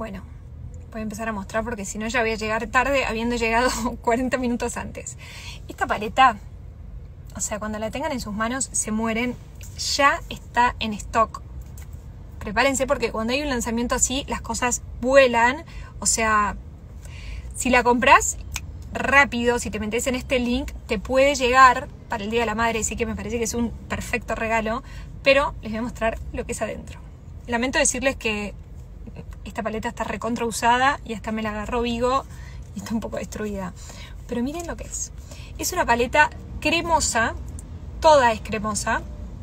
Bueno, voy a empezar a mostrar porque si no ya voy a llegar tarde, habiendo llegado 40 minutos antes. Esta paleta, o sea, cuando la tengan en sus manos se mueren, ya está en stock. Prepárense porque cuando hay un lanzamiento así, las cosas vuelan. O sea, si la compras rápido, si te metes en este link, te puede llegar para el Día de la Madre, así que me parece que es un perfecto regalo, pero les voy a mostrar lo que es adentro. Lamento decirles que esta paleta está recontra usada y hasta me la agarró Vigo y está un poco destruida. Pero miren lo que es. Es una paleta cremosa, toda es cremosa,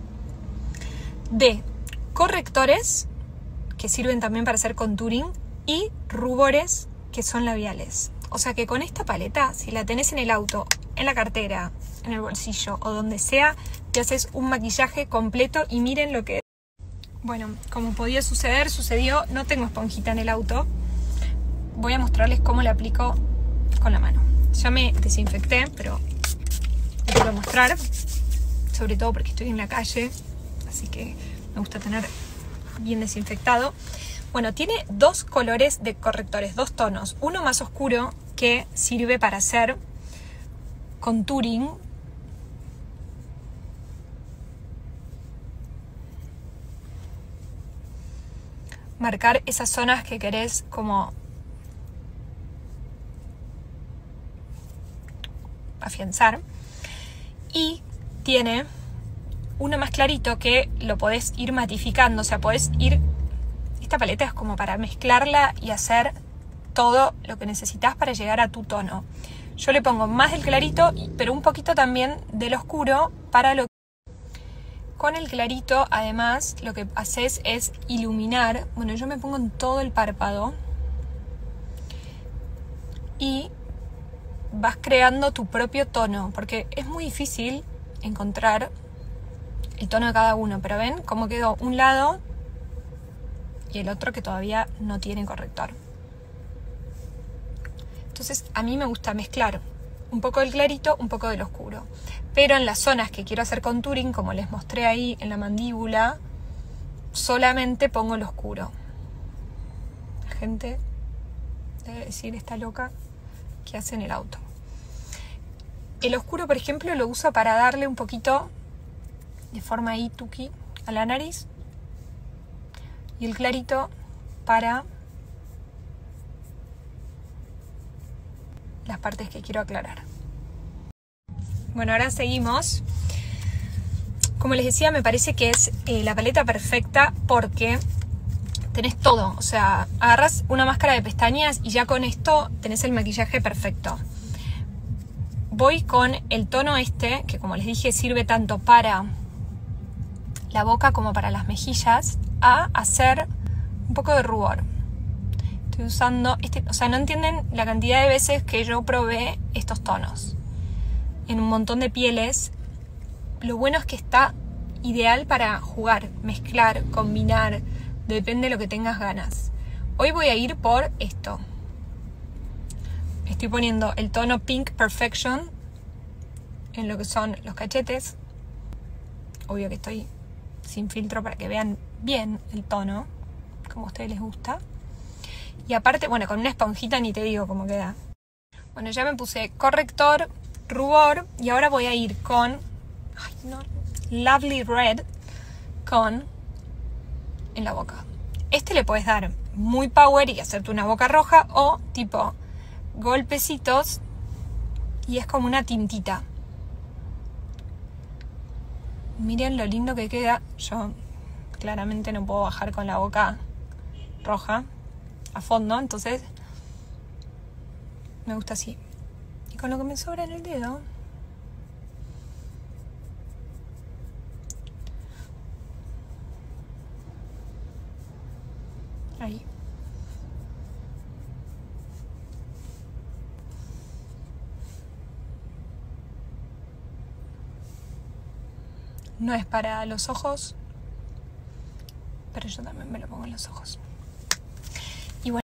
de correctores, que sirven también para hacer contouring, y rubores, que son labiales. O sea que con esta paleta, si la tenés en el auto, en la cartera, en el bolsillo o donde sea, te haces un maquillaje completo y miren lo que es. Bueno, como podía suceder, sucedió. No tengo esponjita en el auto. Voy a mostrarles cómo la aplico con la mano. Ya me desinfecté, pero les quiero mostrar. Sobre todo porque estoy en la calle, así que me gusta tener bien desinfectado. Bueno, tiene dos colores de correctores, dos tonos. Uno más oscuro que sirve para hacer contouring. Marcar esas zonas que querés como afianzar. Y tiene uno más clarito que lo podés ir matificando, o sea, podés ir... Esta paleta es como para mezclarla y hacer todo lo que necesitas para llegar a tu tono. Yo le pongo más del clarito, pero un poquito también del oscuro para lo que... Con el clarito, además, lo que haces es iluminar. Bueno, yo me pongo en todo el párpado y vas creando tu propio tono, porque es muy difícil encontrar el tono de cada uno, pero ven cómo quedó un lado y el otro que todavía no tiene corrector. Entonces a mí me gusta mezclar un poco del clarito, un poco del oscuro, pero en las zonas que quiero hacer contouring, como les mostré ahí en la mandíbula, solamente pongo el oscuro. La gente debe decir, está loca, ¿qué hace en el auto? El oscuro, por ejemplo, lo uso para darle un poquito de forma ahí tuki a la nariz, y el clarito para las partes que quiero aclarar. Bueno, ahora seguimos. Como les decía, me parece que es la paleta perfecta porque tenés todo. O sea, agarras una máscara de pestañas y ya con esto tenés el maquillaje perfecto. Voy con el tono este, que como les dije sirve tanto para la boca como para las mejillas, a hacer un poco de rubor. Estoy usando este, o sea, no entienden la cantidad de veces que yo probé estos tonos en un montón de pieles. Lo bueno es que está ideal para jugar, mezclar, combinar, depende de lo que tengas ganas. Hoy voy a ir por esto. Estoy poniendo el tono Pink Perfection en lo que son los cachetes. Obvio que estoy sin filtro para que vean bien el tono, como a ustedes les gusta. Y aparte, bueno, con una esponjita ni te digo cómo queda. Bueno, ya me puse corrector, rubor, y ahora voy a ir con Lovely Red en la boca. Este le puedes dar muy power y hacerte una boca roja, o tipo golpecitos y es como una tintita. Miren lo lindo que queda. Yo claramente no puedo bajar con la boca roja a fondo, entonces me gusta así. Y con lo que me sobra en el dedo, ahí. No es para los ojos, pero yo también me lo pongo en los ojos. Y bueno,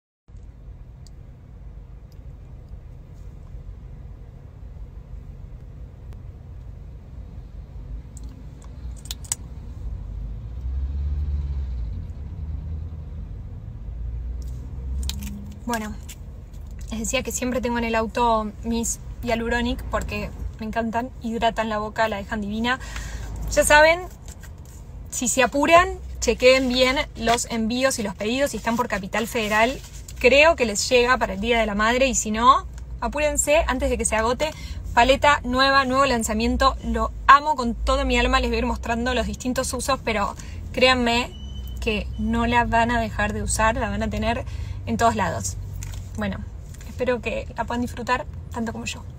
Bueno, les decía que siempre tengo en el auto mis Hyaluronic porque me encantan, hidratan la boca, la dejan divina. Ya saben, si se apuran, chequeen bien los envíos y los pedidos. Si están por Capital Federal, creo que les llega para el Día de la Madre, y si no, apúrense antes de que se agote. Paleta nueva, nuevo lanzamiento, lo amo con todo mi alma. Les voy a ir mostrando los distintos usos, pero créanme que no la van a dejar de usar, la van a tener en todos lados. Bueno, espero que la puedan disfrutar tanto como yo.